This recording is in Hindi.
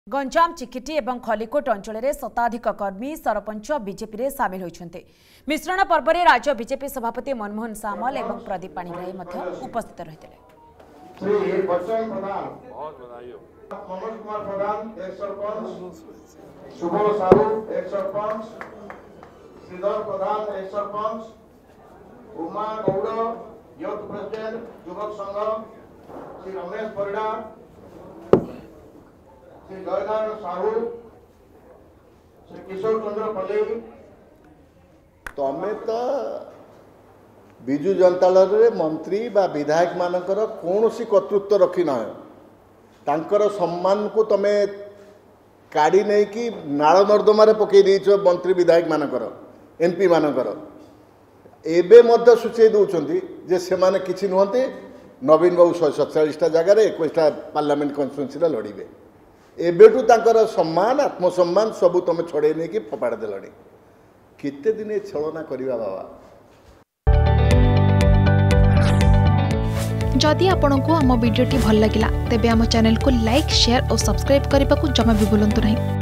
गंजाम चिकिटी एवं खलिकोट अंचल में शताधिक कर्मी सरपंच बीजेपी रे सामिल होइछन्ते। मिश्रण पर्व में राज्य बीजेपी सभापति मनमोहन सामल एवं प्रदीप पाणिग्राही उपस्थित रहिते। श्री बच्चन प्रधान, मनोज कुमार प्रधान एक सरपंच, शुभम साहू एक सरपंच, श्रीधर प्रधान एक सरपंच, उमा गौड़ यूथ प्रेसिडेंट युवक संघ, श्री रमेश परिडा, श्री जयनारायण साहू, श्री किशोर चंद्र पल्ली। तमें तो विजु जनता दल रे मंत्री बा विधायक मानकर कौन सी कर्तृत्व रखी ना तांकर सम्मान को तमें काढ़ी नहीं कि नाल नर्दमार पकई देछ। मंत्री विधायक मानकर एमपी मानकर एबे मध्य सूचई दउछंती जे से माने किछि नुहंते। नवीन बाबू 147 जगह 21 पार्लियामेंट कन्स्टिट्यूएंसी लड़े। एबेठू तांकर सम्मान आत्मसम्मान सबू तुम छड़े नहीं कि फपाड़ देलानी। केते दिन छलना करिवा बाबा। जदि आपंक आम भिडी भल लगा तेब आम चैनल को लाइक शेयर और सब्सक्राइब करने को जमा भी भूलु नहीं।